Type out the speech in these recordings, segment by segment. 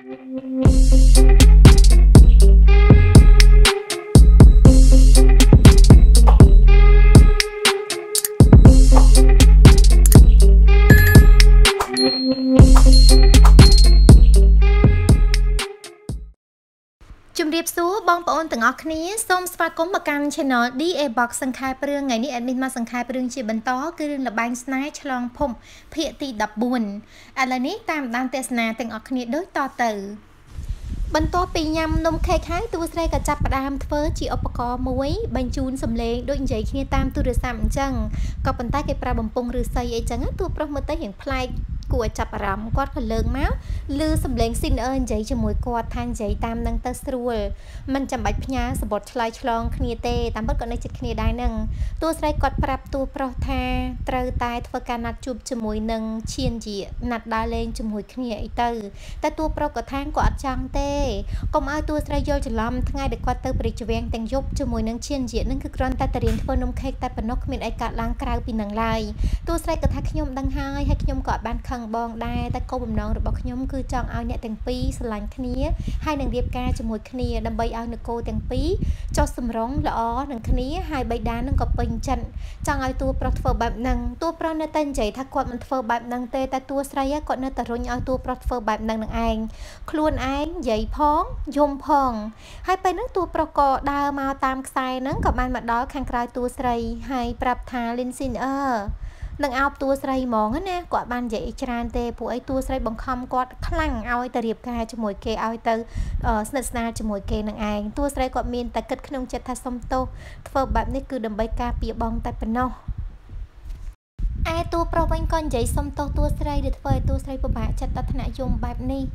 ជំរាបសួរបងប្អូនទាំងអស់គ្នាសូមស្វាគមន៍មកកាន់ Channel DianXiaGongLue សង្ខេបរឿងថ្ងៃនេះ admin មកសង្ខេបរឿងជាបន្តគឺរឿងល្បែងស្នេហ៍ឆ្លងភពភាគទី 14 ឥឡូវនេះតាមដានទស្សនាទាំងអស់គ្នាដូចតទៅបន្ទាប់ពីញ៉ាំនំខេកហើយតួស្រីក៏ចាប់ផ្ដើមធ្វើជាឧបករណ៍មួយបញ្ជូនសំឡេងដូចនិយាយគ្នាតាមទូរស័ព្ទអញ្ចឹងក៏ប៉ុន្តែគេប្រើបំពង់ឫស្សីអីចឹងតួប្រុសមើលទៅរៀងប្លែកគួរឲ្យចាប់អារម្មណ៍គាត់ក៏លើកមកឮសំឡេងស៊ីនអឺនិយាយជាមួយគាត់ថានិយាយតាមនឹងទៅស្រួលមិនចាំបាច់ផ្ញើសម្បត្តិឆ្លើយឆ្លងគ្នាទេតាមពិតក៏នៅចិត្តគ្នាដែរនឹងតួស្រីគាត់ប្រាប់តួប្រុសថាត្រូវតែធ្វើការណាត់ជួបជាមួយនឹងឈៀនជាណាត់ដើរលេងជាមួយគ្នាអីទៅតែតួប្រុសក៏ថាគាត់អត់ចង់ទេកុំឲ្យតួស្រីយល់ច្រឡំថ្ងៃដែលគាត់ទៅព្រះរាជវាំងទាំងយប់ជាមួយនឹងឈៀនជានឹងគឺគ្រាន់តែរៀនធ្វើនំខេកតែប៉ុណ្ណោះគ្មានអីកើតឡើងក្រៅពីនឹងឡើយតួស្រីក៏ថាខ្ញុំដឹងហើយខ្ញុំក៏អត់បានខឹងបងដែរតែគោលបំណងរបស់ខ្ញុំគឺចង់ឲ្យអ្នកទាំងពីរស្រឡាញ់គ្នាហើយនឹងរៀបការជាមួយគ្នាដើម្បីឲ្យនគរទាំងពីរចុះសម្រុងល្អនឹងគ្នាហើយបិតានឹងក៏ពេញចិត្តចង់ឲ្យតួប្រុសធ្វើបែបហ្នឹងតួប្រុសនៅតែនិយាយថាគាត់មិនធ្វើបែបហ្នឹងទេតែតួស្រីគាត់នៅតែរុញឲ្យតួប្រុសធ្វើបែបហ្នឹងនឹងឯងខ្លួនឯងនិយាយផងយំផងហើយពេលហ្នឹងតួប្រុសក៏ដើរមកតាមខ្សែហ្នឹងក៏បានមកដល់ខាងក្រោយតួស្រីហើយប្រាប់ថាលីនស៊ីននឹងអោបតួស្រីហ្មងណាគាត់បាននិយាយច្រើនទេពួកអីតួស្រីបង្ខំគាត់ខ្លាំងឲ្យទៅរៀបការជាមួយគេឲ្យទៅស្និទ្ធស្នាលជាមួយគេនឹងឯងតួស្រីគាត់មានតែគិតក្នុងចិត្តថាសុំទោសធ្វើបែបនេះគឺដើម្បីការពារបងតែប៉ុណ្ណោះឯតួប្រុសវិញក៏និយាយសុំទោសតួស្រីដែលធ្វើឲ្យតួស្រីពិបាកចិត្តដល់ថ្នាក់យំបែបនេះ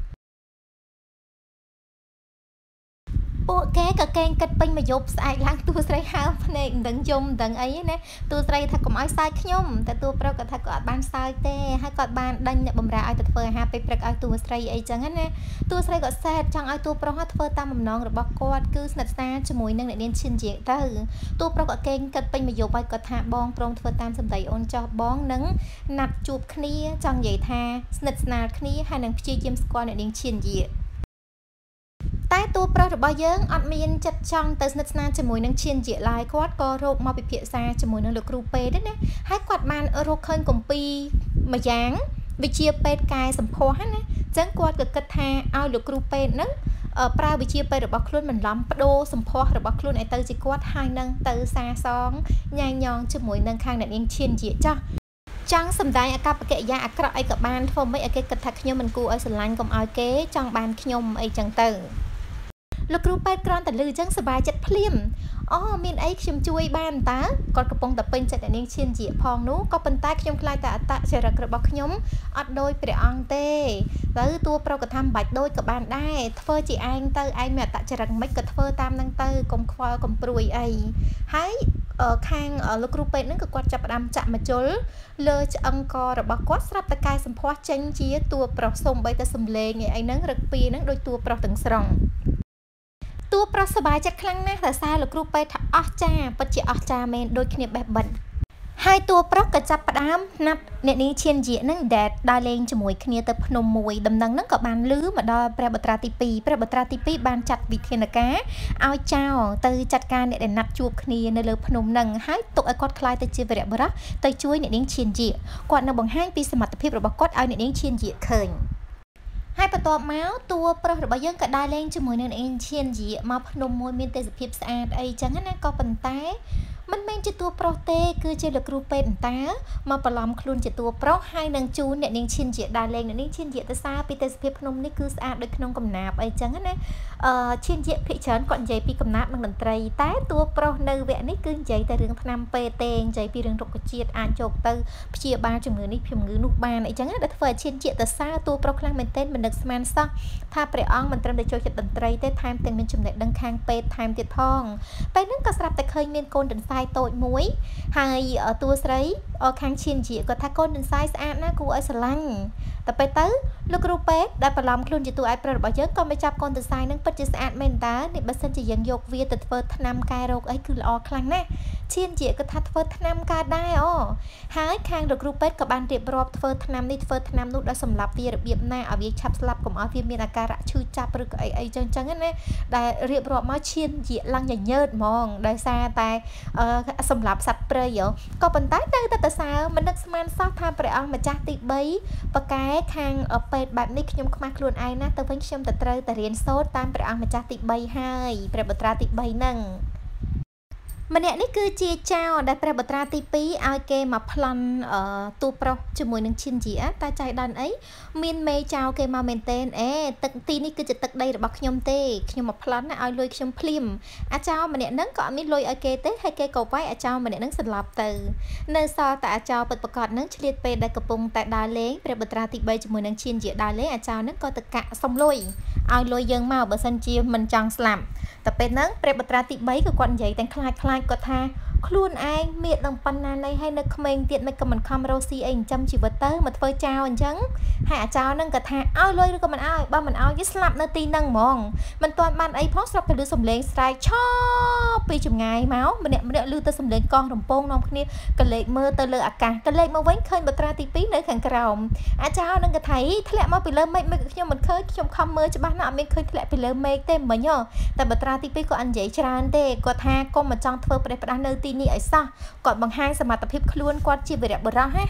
ពួកគេក៏កេងគិតពេញមួយយប់ស្អែកឡើងតួស្រីហើមភ្នែកមិនដឹងយំមិនដឹងអីណាតួស្រីថាកុំឲ្យសើចខ្ញុំតែតួប្រុសក៏ថាគាត់អត់បានសើចទេហើយគាត់បានដេញអ្នកបម្រើឲ្យទៅធ្វើអាហារពេលព្រឹកឲ្យតួស្រីអីចឹងណាតួស្រីក៏សែតចង់ឲ្យតួប្រុសធ្វើតាមបំណងរបស់គាត់គឺស្និទ្ធស្នាលជាមួយនឹងអ្នកនាងឈិនជាទៅតួប្រុសក៏កេងគិតពេញមួយយប់ហើយគាត់ថាបងព្រមធ្វើតាមសម្ដីអូនចោះបងនឹងណាត់ជួបគ្នាចង់និយាយថាស្និទ្ធស្នាលគ្នាហើយនឹងព្យាយាមស្គាល់អ្នកនាងឈិនជាតែតួប្រុសរបស់យើងអត់មានចិត្តចង់ទៅស្និទ្ធស្នាលជាមួយនឹងឈៀនជាឡើយគាត់ក៏រកមកពិភាក្សាជាមួយនឹងលោកគ្រូពេទ្យណាហើយគាត់បានរកឃើញគម្ពីរមួយយ៉ាងវិជាពេទ្យកែសម្ផស្សណាអញ្ចឹងគាត់ក៏គិតថាឲ្យលោកគ្រូពេទ្យហ្នឹងប្រើវិជាពេទ្យរបស់ខ្លួនបន្លំបដូរសម្ផស្សរបស់ខ្លួនឲ្យទៅជាគាត់ហើយនឹងទៅសាសងញ៉ៃញងជាមួយនឹងខាងអ្នកនាងឈៀនជាចាស់ចង់សម្ដែងអកប្បកិរិយាអាក្រក់អីក៏បានធ្វើមិនឲ្យគេគិតថាខ្ញុំមិនគួរឲ្យស្រឡាញ់កុំឲ្យគេចង់បានខ្ញុំអីចឹងទៅលោកគ្រូពេទ្យគ្រាន់តែឮអញ្ចឹងសប្បាយចិត្តភ្លាមអូមានអីខ្ញុំជួយបានតើគាត់កំពុងតែពេញចិត្តអ្នកនាងឈៀនជាផងនោះក៏ប៉ុន្តែខ្ញុំខ្លាចតែអត្តចរិតរបស់ខ្ញុំអត់ដូចព្រះអង្គទេទៅតួប្រុសក៏ថាមិនបាច់ដូចក៏បានដែរធ្វើជាឯងទៅឯងមានអត្តចរិតមិនក៏ធ្វើតាមនឹងទៅកុំខ្វល់កុំព្រួយអីហើយខាងលោកគ្រូពេទ្យហ្នឹងក៏គាត់ចាប់ផ្ដើមចាក់មជុលលើឆ្អឹងករបស់គាត់ស្រាប់តែកែសម្ផស្សចេញជាតួប្រុសសូម្បីតែសំឡេងអីហ្នឹងរឹកពីហ្នឹងដូចតួប្រុសទាំងស្រុងតួប្រុសសប្បាយចិត្តខ្លាំងណាស់តែសារលោកគ្រូពេទ្យថាអស្ចារ្យពិតជាអស្ចារ្យមែនដូចគ្នាបេះបិទហើយតួប្រុសក៏ចាប់ផ្ដើមណាត់អ្នកនាងឈៀនជានឹងដែលដើរលេងជាមួយគ្នាទៅភ្នំមួយដំណឹងហ្នឹងក៏បានលឺមកដល់ព្រះបុត្រាទី2ព្រះបុត្រាទី2បានចាត់វិធានការឲ្យចៅទៅចាត់ការអ្នកដែលណាត់ជួបគ្នានៅលើភ្នំហ្នឹងហើយទុកឲ្យគាត់ខ្លាយទៅជាវីរបុរសទៅជួយអ្នកនាងឈៀនជាគាត់នឹងបង្ហាញពីសមត្ថភាពរបស់គាត់ឲ្យអ្នកនាងឈៀនជាឃើញហើយបន្ទាប់មកតួប្រុសរបស់យើងក៏ដើរលេងជាមួយនឹងអ្នកនាងឈៀនជាមកភ្នំមួយមានទេសភាពស្អាតអីចឹងណាក៏ប៉ុន្តែមិនមែនជាតួប្រុសទេគឺជាលោកគ្រូពេទ្យអន្តាមកបន្លំខ្លួនជាតួប្រុសហើយនឹងជូនអ្នកនាងឈិនជាដើរលេងអ្នកនាងឈិនជាទៅសារពីទេសភាពភ្នំនេះគឺស្អាតដូចក្នុងកំណាព្យអីចឹងណាឈិនជាភិកច្រើនគាត់និយាយពីកំណាព្យនិងតន្ត្រីតែតួប្រុសនៅវគ្គនេះគឺនិយាយតែរឿងថ្នាំពេទ្យទេនិយាយពីរឿងរុក្ខជាតិអាចយកទៅព្យាបាលជំងឺនេះជំងឺនោះបានអីចឹងណាដែលធ្វើឲ្យឈិនជាទៅសារតួប្រុសខ្លាំងមែនទែនមិននឹកស្មានសោះថាព្រះអង្គមិនត្រឹមតែចូលចិត្តតន្ត្រីទេថែមទាំងមានចំណេះដឹងខាងពេទ្យថែមទៀតផងពេលហ្នឹងក៏ស្រាប់តែឃើញមានកូនទន្សាយតូចមួយហើយតួស្រីខាងឈៀនជាគាត់ថាកូនទន្សាយស្អាតណាស់គួរឲ្យស្រឡាញ់តែពេលទៅលោកគ្រូពេទ្យដែលបន្លំខ្លួនជាតួឯកប្រុសរបស់យើងក៏មិនចាប់កូនទន្សាយនឹងពិតជាស្អាតមែនតើនេះបើសិនជាយើងយកវាទៅធ្វើថ្នាំកែរោគអីគឺល្អខ្លាំងណាស់ឈៀនជាគាត់ថាធ្វើថ្នាំកើតដែរហើយខាងលោកគ្រូពេទ្យក៏បានរៀបរាប់ធ្វើថ្នាំនេះធ្វើថ្នាំនោះដល់សម្រាប់វារបៀបណាឲ្យវាឆាប់ស្លាប់កុំឲ្យវាមានអាការៈឈឺចាប់ឬក៏អីចឹងណាដែលរៀបរាប់មកឈៀនជាឡើងញញើតហ្មងដោយសារតែសម្រាប់សត្វព្រៃក៏ប៉ុន្តែទៅតែសើមិននឹកស្មានសោះថាព្រះអង្គម្ចាស់ទី3បកែខាងពេទ្យបែបនេះខ្ញុំខ្មាស់ខ្លួនឯងណាទៅវិញខ្ញុំទៅត្រូវតែរៀនសូត្រតាមព្រះអង្គម្ចាស់ទី3ហើយព្រះបុត្រាទី3ហ្នឹងម្នាក់នេះគឺជាចៅដែលព្រះបុត្រាទី2ឲ្យគេមកប្លន់ទូប្រុសជាមួយនឹងឈិនជាតែចៃដន្យអីមានមេចៅគេមកមែនទេទឹកទីនេះគឺជាទឹកដីរបស់ខ្ញុំទេខ្ញុំមកប្លន់ណាឲ្យលុយខ្ញុំភ្លាមអាចៅម្នាក់ហ្នឹងក៏អត់មានលុយឲ្យគេទេហើយគេក៏វាយអាចៅម្នាក់ហ្នឹងសន្លប់ទៅនៅសល់តែអាចៅពិតប្រាកដហ្នឹងឆ្លៀតពេលដែលកំពុងតែដើរលេងព្រះបុត្រាទី3ជាមួយនឹងឈិនជាដើរលេងអាចៅហ្នឹងក៏ទៅកាក់សុំលុយឲ្យលុយយើងមកបើសិនជាមិនចង់ស្លាប់តែពេលហ្នឹងព្រះបុត្រាទី3ក៏គាត់និយាយទាំងខ្លាចគាត់ថាខ្លួនឯងមានដល់ប៉ុណ្ណានៃហើយនៅក្មេងទៀតមិនក៏មិនខំរស់ស៊ីអីចិញ្ចឹមជីវិតទៅមកធ្វើចៅអញ្ចឹងហើយអាចៅហ្នឹងក៏ថាឲ្យលុយឬក៏មិនឲ្យបើមិនឲ្យវាស្លាប់នៅទីហ្នឹងហ្មងមិនទាន់បានអីផងស្រាប់តែឮសំឡេងស្រែកឆោពីចម្ងាយមកម្នាក់ឮទៅសំឡេងកោះរំពងនាំគ្នាកលេចមើលទៅលើអាកាសកលេចមកវិញឃើញបុត្រាទី2នៅខាងក្រោមអាចៅហ្នឹងក៏ថាធ្លាក់មកពីលើមេឃខ្ញុំមិនឃើញខ្ញុំខំមើលច្បាស់ណាស់អត់មានឃើញធ្លាក់ពីលើមេឃទេមិញតែបុត្រាទី2ក៏អត់និយាយច្រើនទេគាត់ថាកុំមកចង់ធ្វើប្រេះផ្ដាស់នៅទីនេះឲ្យសោះគាត់បង្ហាញសមត្ថភាពខ្លួនគាត់ជាវីរបុរសណា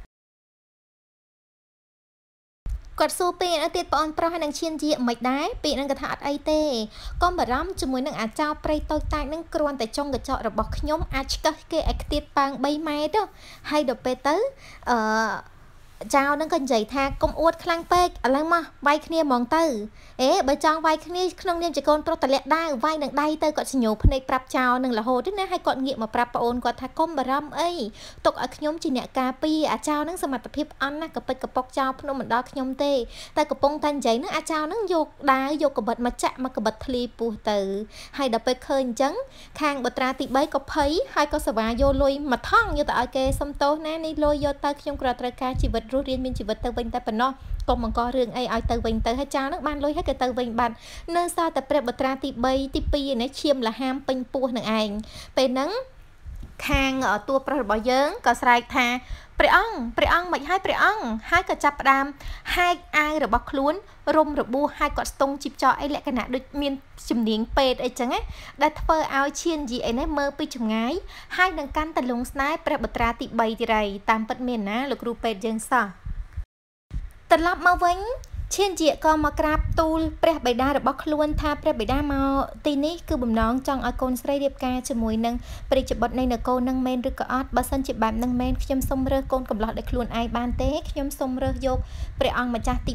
គាត់សួរពីនៅទៀតបងប្រុសហើយនឹងឈៀនជាមិនដែរពីនឹងគាត់ថាអត់អីទេកុំបារម្ភជាមួយនឹងអាចោព្រៃតូចតាចនឹងគ្រាន់តែចុងកញ្ចក់របស់ខ្ញុំអាចឆ្កឹះគេឲ្យខ្ទាតប៉ាង3ម៉ែត្រហើយដល់ពេលទៅចៅនឹងក៏និយាយថាកុំអួតខ្លាំងពេកឥឡូវមកវាយគ្នាហ្មងទៅបើចង់វាយគ្នាក្នុងនាមជាកូនប្រុសតលាក់ដាវវាយនឹងដៃទៅគាត់សញ្ញោភ្នែកប្រាប់ចៅនឹងរហូតណាហើយគាត់ងាកមកប្រាប់ប្អូនគាត់ថាកុំបារម្ភអីទុកឲ្យខ្ញុំជាអ្នកការពារអាចៅនឹងសមត្ថភាពអន់ណាស់កពិតកប៉ុកចៅភ្នំមិនដល់ខ្ញុំទេតែកំពុងតែនិយាយនឹងអាចៅនឹងយកដាវយកកបិតមកចាក់មកកបិតធ្លីពោះទៅហើយដល់ពេលឃើញអញ្ចឹងខាងបុត្រាទី3ក៏ភ័យហើយក៏សវ៉ាយកលុយមកថងយកទៅឲ្យគេសុំទោសណានេះលុយយកទៅខ្ញុំគ្រាន់ត្រូវការជីវិតរស់រានមានជីវិតទៅវិញតែប៉ុណ្ណោះកុំបង្ករឿងអីឲ្យទៅវិញទៅហើយចៅនឹងបានលុយហើយក៏ទៅវិញបាត់នៅសល់តែព្រះបុត្រាទី3ទី2នេះឈាមលហាមពេញពោះនឹងឯងពេលហ្នឹងខាងតួប្រុសរបស់យើងក៏ស្រែកថាព្រះអង្គមិនហើយព្រះអង្គហើយក៏ចាប់ផ្ដើមហែកអាវរបស់ខ្លួនរុំរបួសហើយគាត់ស្ទង់ជីបចោអីលក្ខណៈដូចមានជំនាញពេទ្យអីចឹងណាដែលធ្វើឲ្យឈៀនជីអីនេះមើលពីចម្ងាយហើយនឹងកាន់តលងស្នេហ៍ព្រះបុត្រាទី3ទីរៃតាមពិតមានណាលោកគ្រូពេទ្យយើងសោះត្រឡប់មកវិញឈៀនជាក៏មកក្រាបទូលព្រះបិតារបស់ខ្លួនថាព្រះបិតាមកទីនេះគឺបំណងចង់ឲ្យកូនស្រីរៀបការជាមួយនឹងព្រះរាជបុត្រនៃនគរនឹងមែនឬក៏អត់បើសិនជាបែបនឹងមែនខ្ញុំសូមរើសកូនកំឡោះដោយខ្លួនឯងបានទេខ្ញុំសូមរើសយកព្រះអង្គម្ចាស់ទី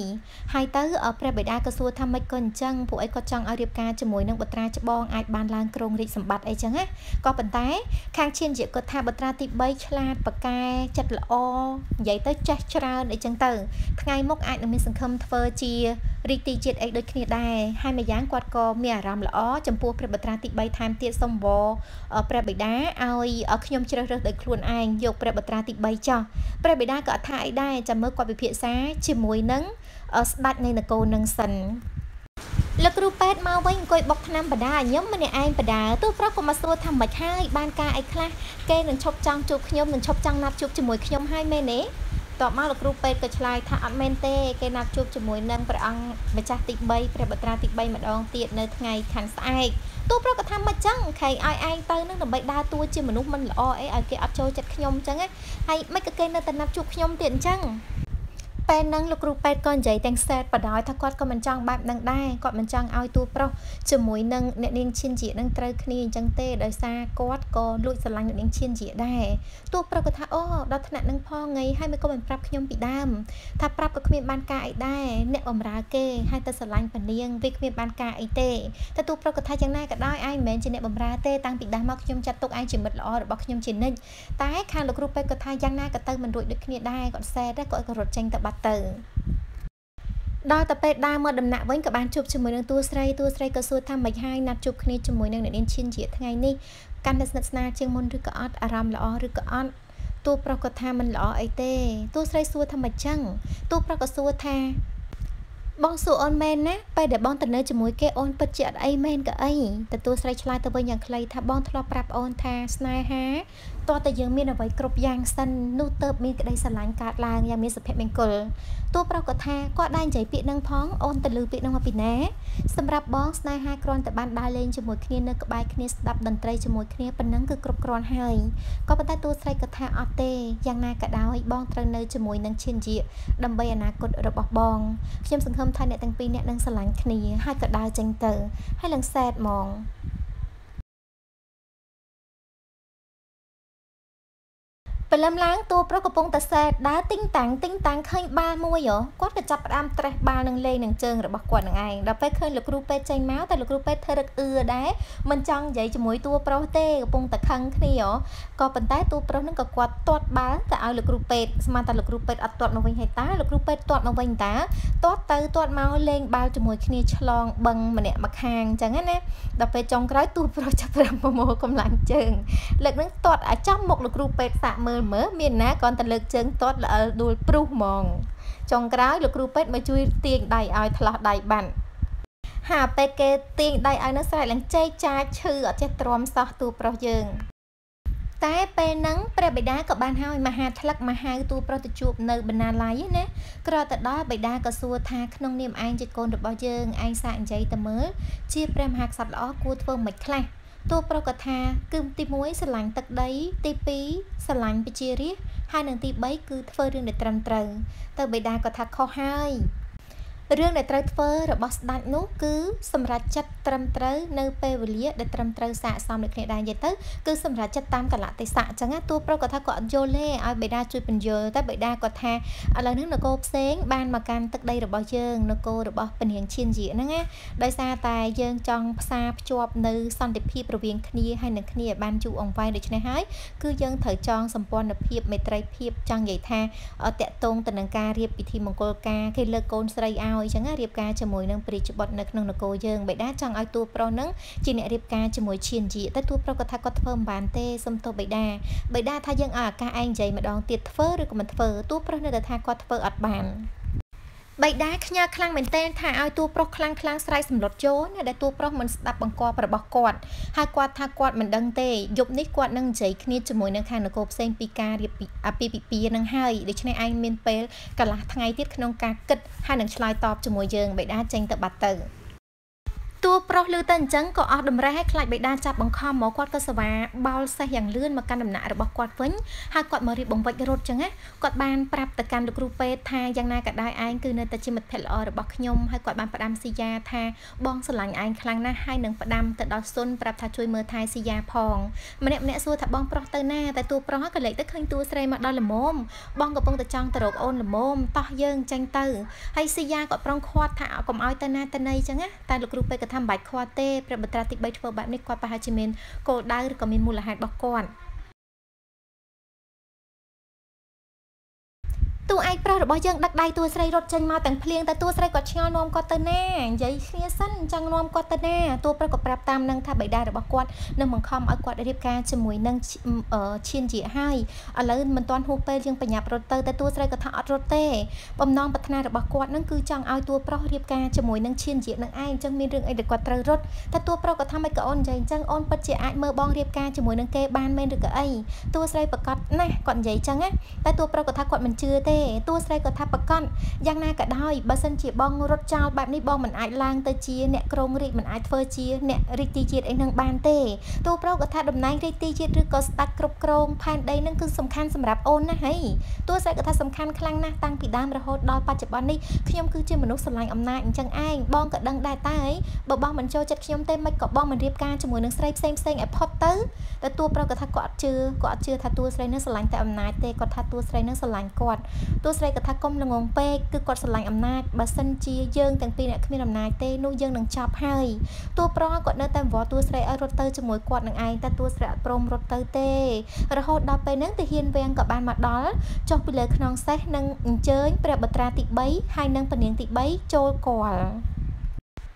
3ហើយទៅព្រះបិតាក៏សួរថាម៉េចក៏អញ្ចឹងពួកអីគាត់ចង់ឲ្យរៀបការជាមួយនឹងបុត្រាច្បងអាចបានឡើងគ្រងរាជសម្បត្តិអីចឹងណាក៏ប៉ុន្តែខាងឈៀនជាគាត់ថាបុត្រាទី3ឆ្លាតប៉កែចិត្តល្អនិយាយទៅចេះច្រើនអីចឹងទៅថ្ងៃមុខអាចនឹងមានសង្ឃឹមធ្វើជារីកទីជាតិអីដូចគ្នាដែរហើយម្យ៉ាងគាត់ក៏មានអារម្មណ៍ល្អចំពោះព្រះបុត្រាទី3ថែមទៀតសូមវរព្រះបិតាឲ្យខ្ញុំជ្រើសរើសដោយខ្លួនឯងយកព្រះបុត្រាទី3ចោះព្រះបិតាក៏អត់ថាអីដែរចាំមើលគាត់ពិភាក្សាជាមួយនឹងស្ដេចនៃនគរនឹងសិនលោកគ្រូពេទ្យមកវិញអង្គុយបុកថ្នាំបដាខ្ញុំម្នាក់ឯងបដាទូប្រុសក៏មកសួរថាមិនហើយបានការអីខ្លះគេនឹងឈប់ចង់ជួបខ្ញុំនឹងឈប់ចង់ណាត់ជួបជាមួយខ្ញុំហើយមែនទេតបមកលោកគ្រូពេទ្យក៏ឆ្លើយថាអត់មែនទេគេណាត់ជួបជាមួយនឹងព្រះអង្គម្ចាស់ទី3ព្រះបុត្រាទី3ម្ដងទៀតនៅថ្ងៃខាន់ស្អែកទូប្រុសក៏ថាមិនចឹងខែឲ្យឯងទៅនឹងដើម្បីដើរតួជាមនុស្សមិនល្អអីឲ្យគេអត់ចូលចិត្តខ្ញុំចឹងហើយមិនក៏គេនៅតែណាត់ជួបខ្ញុំទៀតអញ្ចឹងពេលហ្នឹងលោកគ្រូពេទ្យក៏និយាយទាំងសែតបដ ாய் ថាគាត់ក៏មិនចង់បែបហ្នឹងដែរគាត់មិនចង់ឲ្យតួប្រុសជាមួយនឹងអ្នកនាងឈៀនជានឹងត្រូវគ្នាអញ្ចឹងទេដោយសារគាត់ក៏លួចស្រឡាញ់អ្នកនាងឈៀនជាដែរតួប្រុសក៏ថាអូដល់ថ្នាក់នឹងផងថ្ងៃហើយមិនក៏មិនប្រាប់ខ្ញុំពីដើមថាប្រាប់ក៏គ្មានបានការអីដែរអ្នកបម្រើគេហើយទៅស្រឡាញ់ប៉នាងវាគ្មានបានការអីទេតែតួប្រុសក៏ថាយ៉ាងណាក៏ដោយឯងមិនមែនជាអ្នកបម្រើទេតាំងពីដើមមកខ្ញុំចាត់ទុកឯងជាមិត្តល្អរបស់ខ្ញុំជានិច្ចតែខាងលោកគ្រូពេទ្យក៏ថាយ៉ាងណាក៏ទៅមិនរួចដូចគ្នាដែរគាត់សែតគាត់ក៏រត់ចេញទៅបាត់ទៅដល់តែពេលដើរមកដំណាក់វិញក៏បានជួបជាមួយនឹងតួស្រីក៏សួរថាមិនហើយណាត់ជួបគ្នាជាមួយនឹងអ្នកនាងឈៀនជាថ្ងៃនេះកាន់តែស្និទ្ធស្នាលជាងមុនឬក៏អត់អារម្មណ៍ល្អឬក៏អត់តួប្រុសក៏ថាមិនល្អអីទេតួស្រីសួរថាមិនចឹងតួប្រុសក៏សួរថាបងសួរអូនមែនណាពេលដែលបងទៅនៅជាមួយគេអូនពិតជាអត់អីមែនក៏អីតួស្រីឆ្លើយទៅវិញយ៉ាងខ្លីថាបងធ្លាប់ប្រាប់អូនថាស្នេហាតើតែយើងមានអ្វីគ្រប់យ៉ាងសិននោះទៅមានក្តីស្រឡាញ់កើតឡើងយ៉ាងមានសុភមង្គលតួប្រុសក៏ថាគាត់ដែរនិយាយពាក្យនឹងផងអូនទៅលឺពាក្យនឹងមកពីណាសម្រាប់បងស្នេហាគ្រាន់តែបានដើរលេងជាមួយគ្នានៅក្បែរគ្នាស្ដាប់តន្ត្រីជាមួយគ្នាប៉ុណ្ណឹងគឺគ្រប់គ្រាន់ហើយក៏ប៉ុន្តែតួស្រីក៏ថាអត់ទេយ៉ាងណាក៏ដោយបងត្រូវនៅជាមួយនឹងឈិនជាដើម្បីអនាគតរបស់បងខ្ញុំសង្ឃឹមថាអ្នកទាំងពីរអ្នកនឹងស្រឡាញ់គ្នាហើយក៏ដើរចេញទៅហើយឡើងសែតហ្មងព្រលឹមឡើងតួប្រុសកំពុងតែសែតដើរទីងតាំងឃើញបាល់មួយគាត់ក៏ចាប់ផ្ដើមត្រេះបាល់នឹងលេងនឹងជើងរបស់គាត់នឹងឯងដល់ពេលឃើញលោកគ្រូពេទ្យចេញមកតែលោកគ្រូពេទ្យធ្វើរឹកដែរមិនចង់និយាយជាមួយតួប្រុសទេកំពុងតែខឹងគ្នាក៏ប៉ុន្តែតួប្រុសនឹងក៏គាត់ទាត់បាល់ទៅឲ្យលោកគ្រូពេទ្យស្មានតែលោកគ្រូពេទ្យអត់ទាត់មកវិញហើយតាលោកគ្រូពេទ្យទាត់មកវិញតាទាត់ទៅទាត់មកលេងបាល់ជាមួយគ្នាឆ្លងបឹងម្នាក់មកខាងអញ្ចឹងណាដល់ពេលចុងក្រោយតួប្រុសចាប់ផ្ដើមប្រមូលកម្លាំងជើងលើកនឹងទាត់ឲ្យចំមុខលោកគ្រូពេទ្យសាក់មើលមានណាគ្រាន់តែលើកជើងទាត់ល្អិលដួលព្រុសហ្មងចុងក្រោយលោកគ្រូពេទ្យមកជួយទាញដៃឲ្យថ្លោះដៃបាត់ហាពេលគេទាញដៃឲ្យនៅស្រែកឡើងចេកចាចឈឺអត់ចេះទ្រាំសោះតួប្រុសយើងតែពេលហ្នឹងព្រះបិតាក៏បានឲ្យមហាថ្លឹកមកហៅតួប្រុសទៅជួបនៅបណ្ណាល័យណាក្រោយទៅដល់បិតាក៏សួរថាក្នុងនាមឯងជាកូនរបស់យើងឯងសាកនិយាយទៅមើលជាព្រះមហាក្សត្រល្អគួរធ្វើមិនខ្លះតួប្រុសក៏ថាគឺទី1ស្រឡាញ់ទឹកដីទី2ស្រឡាញ់ប្រជារាស្ត្រហើយនិងទី3គឺធ្វើរឿងដែលត្រឹមត្រូវទៅបិតាក៏ថាខុសហើយរឿងដែលត្រូវធ្វើរបស់ស្ដេចនោះគឺសម្រាប់ចិត្តត្រឹមត្រូវនៅពេលវេលាដែលត្រឹមត្រូវស័ក្តិសមដូចគ្នាដែរនិយាយទៅគឺសម្រាប់ចិត្តតាមកលៈទេសៈអញ្ចឹងណាតួប្រុសក៏ថាគាត់អត់យល់ទេឲ្យបិតាជួយបញ្យល់តែបិតាក៏ថាឥឡូវនេះនគរផ្សេងបានមកកាន់ទឹកដីរបស់យើងនគររបស់ពនាងឈៀនជាហ្នឹងណាដោយសារតែយើងចង់ផ្សារភ្ជាប់នៅសន្តិភាពរវាងគ្នាហើយនឹងគ្នាឲ្យបានយូរអង្វែងដូច្នេះហើយគឺយើងត្រូវចងសម្ព័ន្ធភាពមេត្រីភាពចង់និយាយថាតកតងទៅនឹងការរៀបពិធីមង្គលការគេលើកកូនស្រីឲ្យអញ្ចឹងរៀបការជាមួយនឹងព្រះរាជបុត្រនៅក្នុងនគរយើងបិតាចង់ឲ្យតួប្រុសនឹងជាអ្នករៀបការជាមួយឈៀនជាតែតួប្រុសក៏ថាគាត់ធ្វើមិនបានទេសុំទោសបិតាថាយើងឲ្យឱកាសឯងនិយាយម្ដងទៀតធ្វើឬក៏មិនធ្វើតួប្រុសនៅតែថាគាត់ធ្វើអត់បានបិតាខ្ញាល់ខ្លាំងមែនទែនថាឲ្យតួប្រុសខ្លាំងស្រែកសម្លុតចូលណាដែលតួប្រុសមិនស្ដាប់បង្គាប់របស់គាត់ហើយគាត់ថាគាត់មិនដឹងទេយប់នេះគាត់នឹងនិយាយគ្នាជាមួយនឹងខាងនគរផ្សេងពីការរៀបអាពាហ៍ពិពាហ៍នឹងហើយដូច្នេះឯងមានពេលកន្លះថ្ងៃទៀតក្នុងការគិតហើយនឹងឆ្លើយតបជាមួយយើងបិតាចេញទៅបាត់ទៅតួប្រុសឮទៅអញ្ចឹងក៏អស់តម្រេះឲ្យខ្លាចបិតាចាប់បង្ខំមកគាត់ក៏សវ៉ាបោលសេះយ៉ាងលឿនមកកាន់ដំណាក់របស់គាត់វិញហើយគាត់មករៀបបង្វិចរត់អញ្ចឹងណាគាត់បានប្រាប់ទៅកាន់លោកគ្រូពេទ្យថាយ៉ាងណាក៏ដោយឯងគឺនៅតែជាមិត្តភក្តិល្អរបស់ខ្ញុំហើយគាត់បានផ្ដាំស៊ីយ៉ាថាបងស្រឡាញ់ឯងខ្លាំងណាស់ហើយនឹងផ្ដាំទៅដល់សុនប្រាប់ថាជួយមើលថែស៊ីយ៉ាផងម្នាក់សួរថាបងប្រុសទៅណាតែតួប្រុសក៏លេចទៅឃើញតួស្រីមកដល់ល្មមបងកំពុងតែចង់ទៅរកអូនល្មមតោះយើងចេញទៅហើយស៊ីយ៉ាក៏ប្រុងខាត់ថាកុំឲ្យទៅណាទៅណីអញ្ចឹងណាតែលោកគ្រូពេទ្យក៏ថាមិនបាច់ខ្វល់ទេព្រះបត្រាទី3ធ្វើបែបនេះគាត់ប្រហែលជាមានគោលដៅឬក៏មានមូលហេតុរបស់គាត់តួឯកប្រុសរបស់យើងដឹកដៃតួស្រីរត់ចេញមកទាំងភ្លៀងតែតួស្រីគាត់ឆ្ងល់នាំគាត់ទៅណានិយាយគ្នាសិនចង់នាំគាត់ទៅណាតួប្រុសក៏ប្រាប់តាមនឹងថាបិតារបស់គាត់នឹងបង្ខំឲ្យគាត់រៀបការជាមួយនឹងឈៀនជាហើយឥឡូវមិនទាន់ហួសពេលយើងបញ្ញាប់រត់ទៅតែតួស្រីក៏ថាអត់រត់ទេបំណងប្រាថ្នារបស់គាត់នឹងគឺចង់ឲ្យតួប្រុសរៀបការជាមួយនឹងឈៀនជានឹងឯងអញ្ចឹងមានរឿងអីដែលគាត់ត្រូវរត់តែតួប្រុសក៏ថាមិនក៏អូននិយាយអញ្ចឹងអូនពិតជាអាចមើលបងរៀបការជាមួយនឹងគេបានមែនឬក៏អីតួស្រីប្រកាសណាស់គាត់និយាយអញ្ចឹងណាតែតួប្រុសក៏ថាគាត់មិនជឿទេតួស្រីក៏ថាប្រកាសយ៉ាងណាក៏ដោយបើសិនជាបងរត់ចោលបែបនេះបងមិនអាចឡើងទៅជាអ្នកក្រងរាជមិនអាចធ្វើជាអ្នករាជទីជាតិអីនឹងបានទេតួប្រុសក៏ថាតំណែងរាជទីជាតិឬក៏ស្ដេចគ្រប់គ្រងផែនដីនឹងគឺសំខាន់សម្រាប់អូនណាស់ហើយតួស្រីក៏ថាសំខាន់ខ្លាំងណាស់តាំងពីដើមរហូតដល់បច្ចុប្បន្ននេះខ្ញុំគឺជាមនុស្សស្រឡាញ់អំណាចអញ្ចឹងឯងបងក៏ដឹងដែរតែបើបងមិនចូលចិត្តខ្ញុំទេមិនក៏បងមិនរៀបការជាមួយនឹងស្រីផ្សេងឲ្យផុតទៅតែតួប្រុសក៏ថាគាត់អត់ជឿថាតួស្រីនឹងស្រឡាញ់តែអំណាចទេគាត់ថាតួស្រីនឹងស្រឡាញ់គាត់តួស្រីក៏ថាកុំល្ងងពេកគឺគាត់ស្រឡាញ់អំណាចបើសិនជាយើងទាំងពីរអ្នកគ្មានអំណាចទេនោះយើងនឹងចាប់ហើយតួប្រុសគាត់នៅតែវល់តួស្រីឲ្យរត់ទៅជាមួយគាត់នឹងឯងតែតួស្រីអត់ព្រមរត់ទៅទេរហូតដល់ពេលហ្នឹងទាហានវាំងក៏បានមកដល់ចុះពីលើខ្នងសេះនិងអញ្ជើញព្រះបត្រាទី3ហើយនិងពនាងទី3ចូលគាល់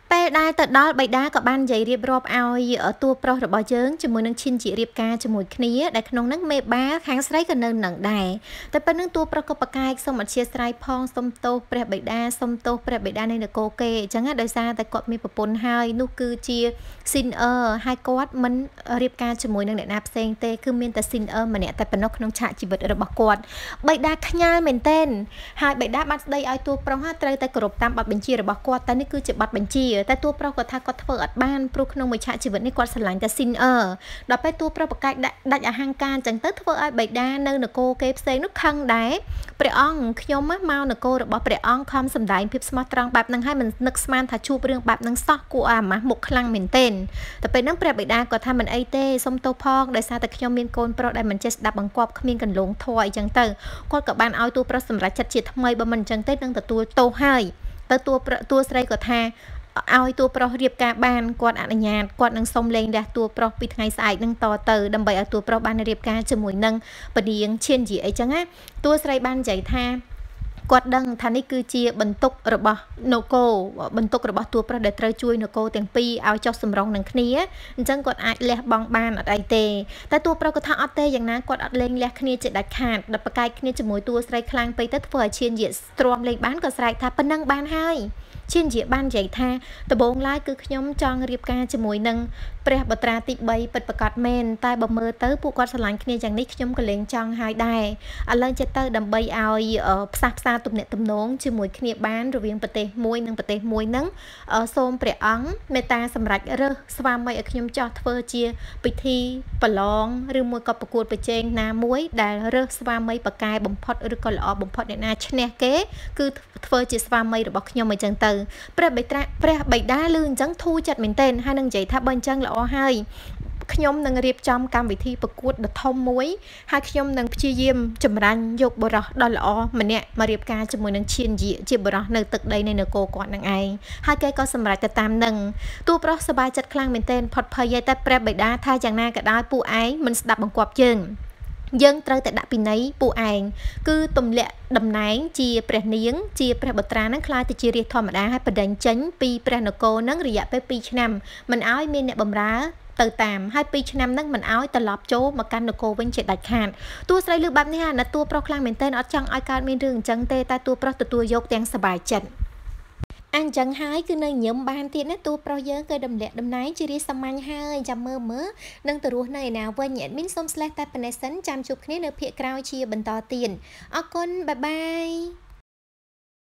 ពេលដែលទៅដល់បិតាក៏បាននិយាយរៀបរាប់ឲ្យតួប្រុសរបស់យើងជាមួយនឹងឈិនជារៀបការជាមួយគ្នាដែលក្នុងនោះមេបាខាងស្រីក៏នៅនឹងដែរតែប៉ុណ្្នឹងតួប្រុសក៏ប្រកែកសូមអធិស្ឋានផងសូមទោសព្រះបិតាសូមទោសព្រះបិតានៃនគរគេអញ្ចឹងដោយសារតែគាត់មានប្រពន្ធហើយនោះគឺជាស៊ីនអឺហើយគាត់មិនរៀបការជាមួយនឹងអ្នកណាផ្សេងទេគឺមានតែស៊ីនអឺម្នាក់តែប៉ុណ្ណោះក្នុងឆាកជីវិតរបស់គាត់បិតាខ្ញាល់មែនទែនហើយបិតាបានស្ដីឲ្យតួប្រុសត្រូវតែគោរពតាមបទបញ្ជារបស់គាត់តែនេះគឺជាបទបញ្ជាតែតួប្រុសគាត់ថាគាត់ធ្វើអត់បានព្រោះក្នុងមួយឆាកជីវិតនេះគាត់ស្រឡាញ់តែស៊ីនអឺដល់ពេលតួប្រុសប្រកែកដាច់អហង្ការអញ្ចឹងទៅធ្វើឲ្យបិតានៅនគរគេផ្សេងនោះខឹងដែរព្រះអង្គខ្ញុំមកនគររបស់ព្រះអង្គខំសម្ដែងភាពស្មោះត្រង់បែបហ្នឹងហើយមិននឹកស្មានថាជួបរឿងបែបហ្នឹងសោះគួរឲ្យអាម៉ាស់មុខខ្លាំងមែនទែនតែពេលហ្នឹងព្រះបិតាក៏ថាមិនអីទេសុំទោសផងដោយសារតែខ្ញុំមានកូនប្រុសដែលមិនចេះស្ដាប់បង្គាប់គ្មានកន្លងធម៌អីចឹងទៅគាត់ក៏បានឲ្យតួប្រុសសម្រេចចិត្តជាថ្មីបើមិនអញ្ចឹងទេនឹងទទួលទោសហើយទៅតួស្រីក៏ថាឲ្យតួប្រុសរៀបការបានគាត់អនុញ្ញាតគាត់នឹងសុំលេងរះតួប្រុសពីថ្ងៃស្អែកនឹងតទៅដើម្បីឲ្យតួប្រុសបានរៀបការជាមួយនឹងពនាងឈៀនជីអីចឹងណាតួស្រីបាននិយាយថាគាត់ដឹងថានេះគឺជាបន្ទុករបស់នគរបន្ទុករបស់តួប្រុសដែលត្រូវជួយនគរទាំងពីរឲ្យចុះសម្រុងនឹងគ្នាអញ្ចឹងគាត់អាចលះបង់បានអត់អីទេតែតួប្រុសក៏ថាអត់ទេយ៉ាងណាគាត់អត់លេងលះគ្នាជាដាច់ខាតដល់ប្រកែកគ្នាជាមួយតួស្រីខ្លាំងពេកទៅធ្វើឲ្យឈៀនជីស្ទ្រាំលេងបានក៏ស្រែកថាប៉ុណ្ណឹងបានហើយឈៀនជាបាននិយាយថាដំបូងឡើយគឺខ្ញុំចង់រៀបការជាមួយនឹងព្រះបត្រាទី3ពិតប្រាកដមែនតែបើមើលទៅពួកគាត់ស្រឡាញ់គ្នាយ៉ាងនេះខ្ញុំក៏លែងចង់ហើយដែរឥឡូវចិត្តទៅដើម្បីឲ្យផ្សះផ្សាទំនាក់ទំនងជាមួយគ្នាបានរវាងប្រទេសមួយនិងប្រទេសមួយហ្នឹងសូមព្រះអង្គមេត្តាសម្រេចរើសស្វាមីឲ្យខ្ញុំចោះធ្វើជាពិធីប្រឡងឬមួយក៏ប្រកួតប្រជែងណាមួយដែលរើសស្វាមីប៉ាកែបំផុតឬក៏ល្អបំផុតអ្នកណាឈ្នះគេគឺធ្វើជាស្វាមីរបស់ខ្ញុំអញ្ចឹងទៅព្រះបិតាលឺអញ្ចឹងធូរចិត្តមែនទែនហើយនឹងនិយាយថាបើអញ្ចឹងល្អហើយខ្ញុំនឹងរៀបចំកម្មវិធីប្រកួតដ៏ធំមួយហើយខ្ញុំនឹងព្យាយាមចម្រាញ់យកបរិះដ៏ល្អម្នាក់មករៀបការជាមួយនឹងឈៀនជាបរិះនៅទឹកដីនៃនគរគាត់នឹងឯងហើយគេក៏សម្រេចទៅតាមនឹងតួប្រុសសប្បាយចិត្តខ្លាំងមែនទែនផុតភ័យតែព្រះបិតាថាយ៉ាងណាក៏ដោយពួកឯងមិនស្ដាប់បង្គាប់យើងត្រូវតែដាក់ពិន័យពួកឯងគឺទម្លាក់តំណែងជាព្រះនាងជាព្រះបុត្រានឹងខ្លាចទៅជារាជធម្មតាហើយបដិញ្ញចេញពីព្រះនគរនឹងរយៈពេល2ឆ្នាំមិនឲ្យមានអ្នកបម្រើទៅតាមហើយ2ឆ្នាំហ្នឹងមិនឲ្យត្រឡប់ចូលមកកាន់នគរវិញជាដាច់ខាតតួស្រីលើបែបនេះអាណិតតួប្រុសខ្លាំងមែនទែនអត់ចង់ឲ្យកើតមានរឿងអញ្ចឹងទេតែតួប្រុសទទួលយកទាំងសប្បាយចិត្តអញ្ចឹងហើយគឺនៅញឹមបានទៀតណាតួប្រុសយើងក៏តម្លាក់តំណែងជារាជសាមញ្ញហើយចាំមើលនឹងទៅរស់នៅឯណាវិញអេដមីនសូមស្លេះតែប៉ុណ្ណេះសិនចាំជួបគ្នានៅភាគក្រោយជាបន្តទៀតអរគុណបាយបាយ